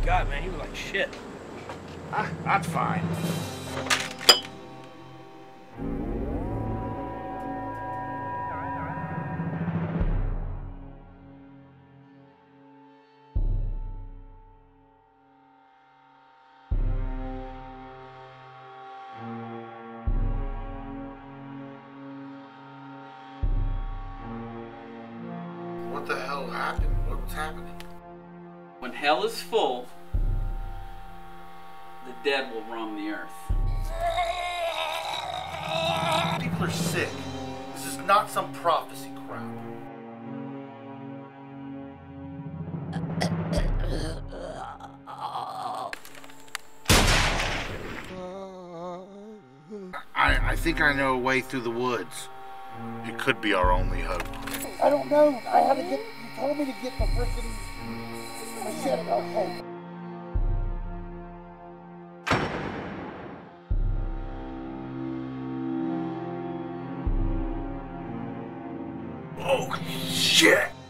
God, man, he was like shit. That's fine. What the hell happened? What's happening? When hell is full, the dead will roam the earth. People are sick. This is not some prophecy crap. I think I know a way through the woods. It could be our only hope. I don't know. I had to get. You told me to get the freaking. I said, okay. Oh shit!